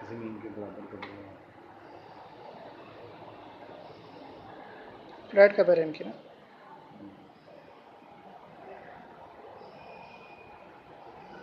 ज़मीन के बराबर कर दिया। फ्लैट कवर है इनकी ना।